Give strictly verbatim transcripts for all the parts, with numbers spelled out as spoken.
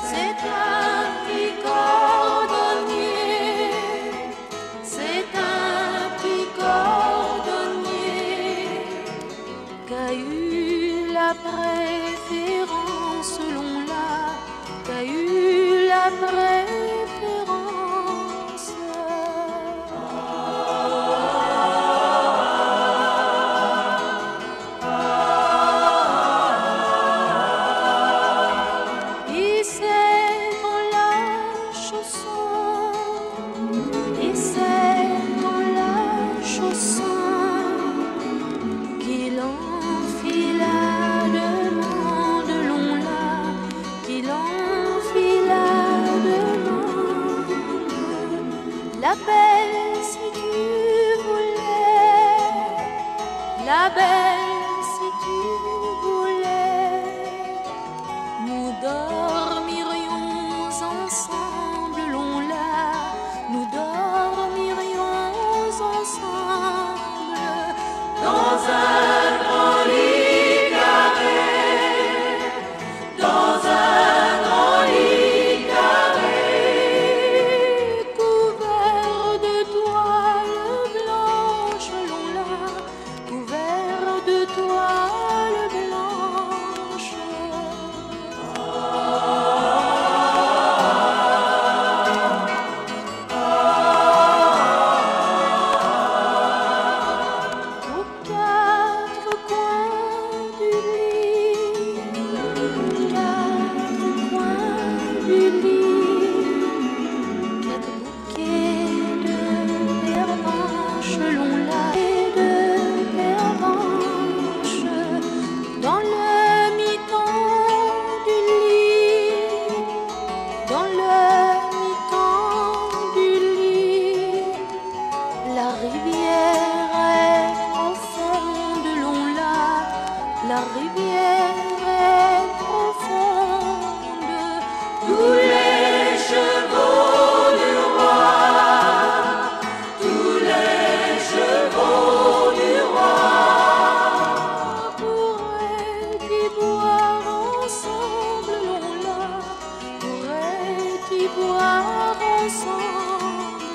C'est un petit cordonnier, c'est un petit cordonnier qu'a eu la préférence selon la, qu'a eu la préférence. La belle si tu voulais, la belle si tu voulais, nous dormirions ensemble, l'on là, nous dormirions ensemble dans un grand lit carré, dans un grand lit carré. Toile blanche, aux quatre coins du lit, quatre coins du lit, quatre bouquets de pervenches, l'on l'a de pervenches. Dans le mi-temps du lit, dans le mi-temps du lit, la rivière est profonde, l'on l'a, la rivière est profonde. Tous les chevaux du roi, tous les chevaux du roi ensemble, l'on l'a, pourrait-y boire ensemble.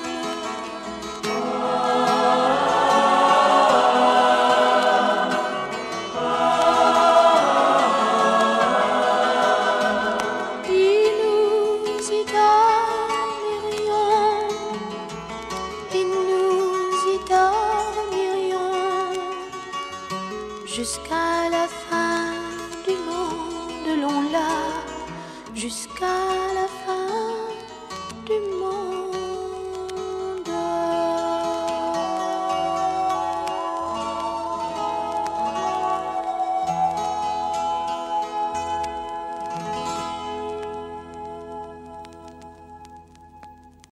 Et nous y dormirions, et nous y dormirions jusqu'à la fin du monde, l'on l'a, jusqu'à